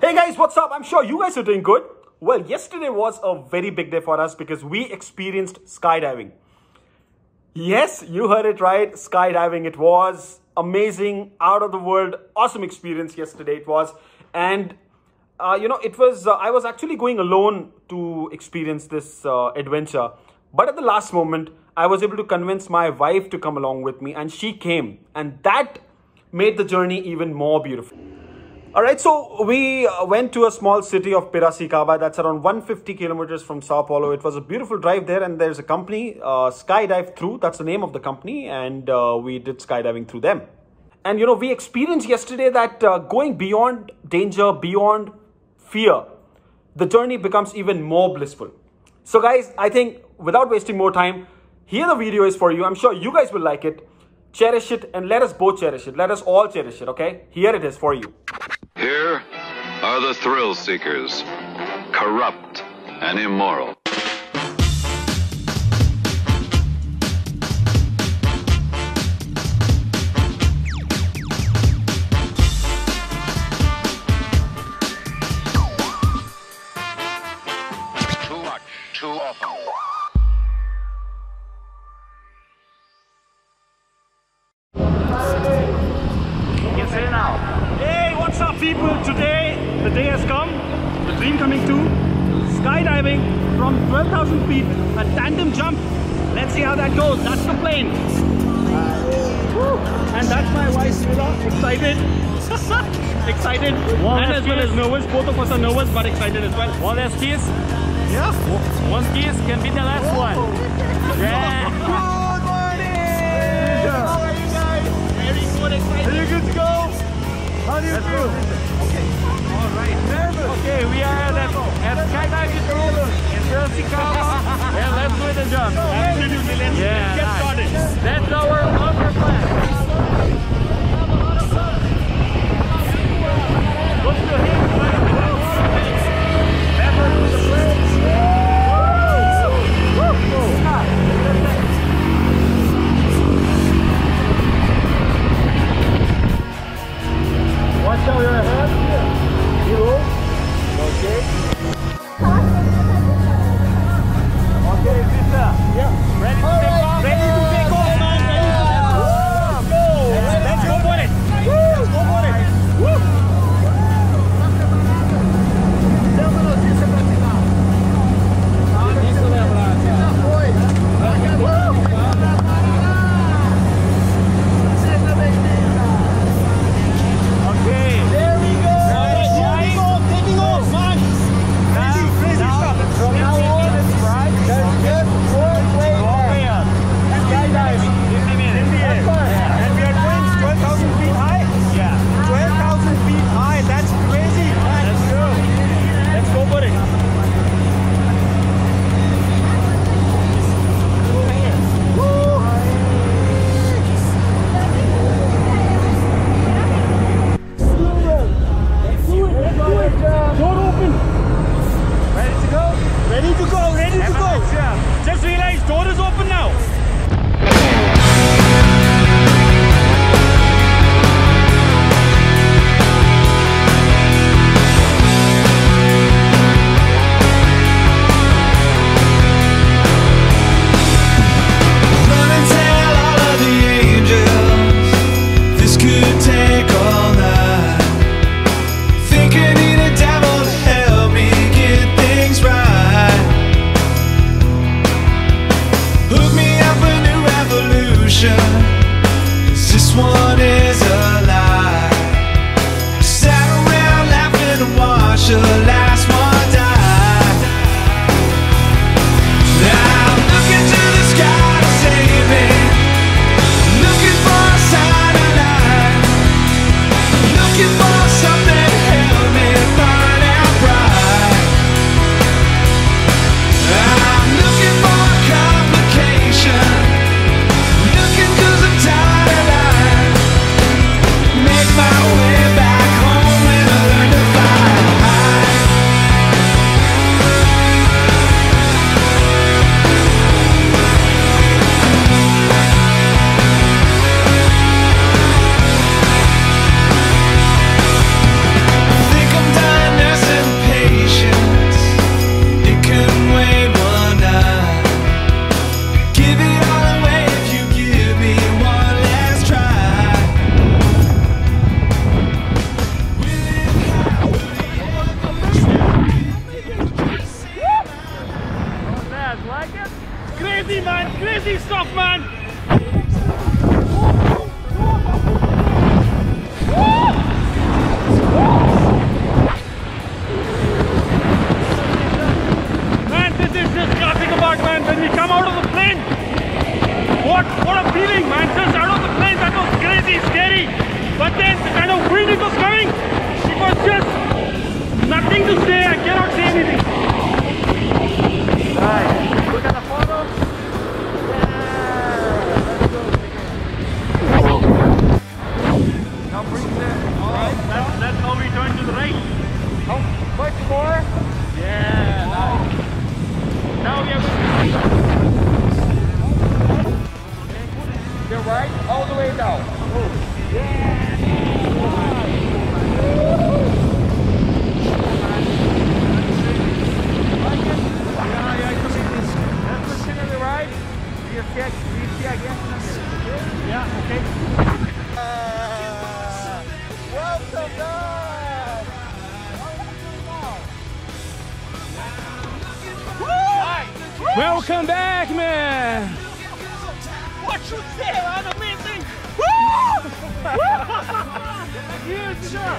Hey guys, what's up? I'm sure you guys are doing good. Well, yesterday was a very big day for us because we experienced skydiving. Yes, you heard it right, skydiving. It was amazing, out of the world, awesome experience yesterday it was. And I was actually going alone to experience this adventure. But at the last moment, I was able to convince my wife to come along with me, and she came. And that made the journey even more beautiful. Alright, so we went to a small city of Piracicaba. That's around 150 kilometers from Sao Paulo. It was a beautiful drive there, and there's a company, Skydivethru. That's the name of the company, and we did skydiving through them. And we experienced yesterday that going beyond danger, beyond fear, the journey becomes even more blissful. So guys, I think without wasting more time, here the video is for you. I'm sure you guys will like it. Cherish it, and let us both cherish it. Let us all cherish it, okay? Here it is for you. Here are the thrill seekers, corrupt and immoral. Too much, too often. You can say now. Hey, what's up people? Today, the day has come. The dream coming true. Skydiving from 12,000 feet. A tandem jump. Let's see how that goes. That's the plane. Woo. And that's my wife, Sheila. Excited. Excited. And as well as nervous. Both of us are nervous but excited as well. One last kiss. Yeah. One kiss can be the last one. Yeah. Good morning! How are you guys? Very good, excited. Are you good to go? How do you feel? Okay. All right. Nervous. Okay, we are at Skydivethru in Piracicaba. Yeah, let's do it and jump. Absolutely. Let's get started. That's our plan. Look to him. Never to the brakes. Watch out your head. You roll. Okay. Okay, Vita. Yeah. Ready to take off? Ready to take off, man. Ready to take off. Let's go for it. Let's go for it. Woo. Just realized door is open now. Run and tell all of the angels this could take all night. Think I need a devil to help me get things right. Hook me up a new revolution, 'cause this one is a lie. Sat around laughing and watched the last one die. I'm looking to the sky to save me, looking for a sign of life, looking for something to help me burn out bright. I'm looking for a complication, looking 'cause I'm tired of life. Make my way back home and I learn to fly high. crazy stuff, man. Man, this is just classic about, man, when we come out of the plane. What a feeling, man. Just out of the plane, that was crazy, scary. But then the kind of wind it was coming, it was just nothing to say. I cannot say anything. Right. Look at the photo. Now bring them. Alright, that's how we turn to the right. How much more? Yeah, nice. Now we have the right all the way down. Yeah. Yeah, okay. Welcome back! Welcome back, man! What should say, man? Amazing! Huge job!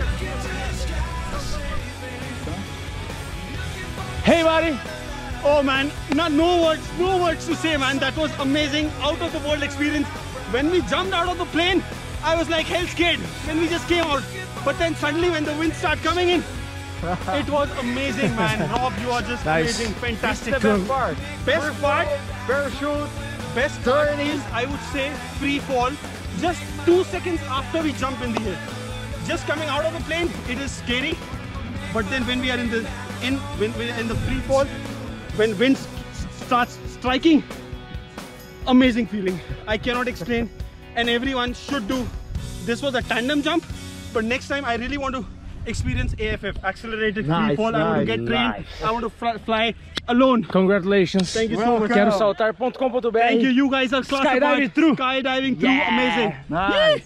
Hey, buddy! Oh man, no words to say, man. That was amazing, out of the world experience. When we jumped out of the plane, I was like hell scared when we just came out. But then suddenly when the wind started coming in, it was amazing, man. Rob, you are just amazing, fantastic. The best part. Best part, Parachute. best part is, I would say, free fall. Just 2 seconds after we jump in the air. Just coming out of the plane, it is scary. But then when we are in the free fall, when wind starts striking, amazing feeling. I cannot explain, and everyone should do. This was a tandem jump, but next time I really want to experience AFF, accelerated free fall. I want to get trained. I want to fly alone. Congratulations. Thank you so much. Quero saltar.com.br. Thank you. You guys are classified. Skydivethru. Skydivethru. Yeah. Amazing. Nice.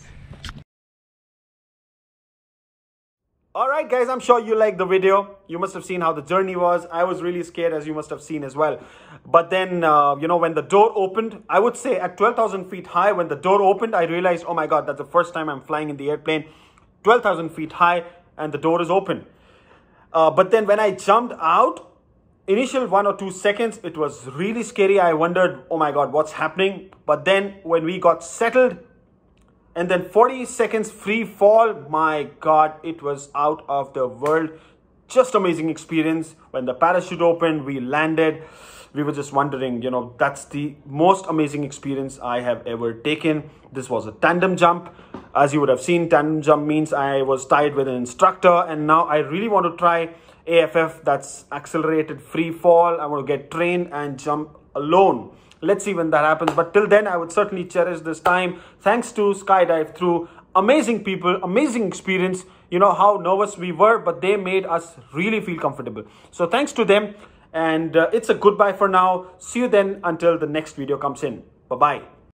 Alright guys, I'm sure you liked the video. You must have seen how the journey was. I was really scared, as you must have seen as well. But then, you know, when the door opened, I would say at 12,000 feet high, when the door opened, I realized, oh my God, that's the first time I'm flying in the airplane. 12,000 feet high and the door is open. But then when I jumped out, initial 1 or 2 seconds, it was really scary. I wondered, oh my God, what's happening? But then when we got settled, and then 40 seconds free fall, my God, it was out of the world. Just amazing experience. When the parachute opened, we landed. We were just wondering, you know, that's the most amazing experience I have ever taken. This was a tandem jump. As you would have seen, tandem jump means I was tied with an instructor, and now I really want to try AFF, that's accelerated free fall. I want to get trained and jump alone. Let's see when that happens. But till then, I would certainly cherish this time. Thanks to Skydivethru. Amazing people, amazing experience. You know how nervous we were, but they made us really feel comfortable. So thanks to them. And it's a goodbye for now. See you then until the next video comes in. Bye-bye.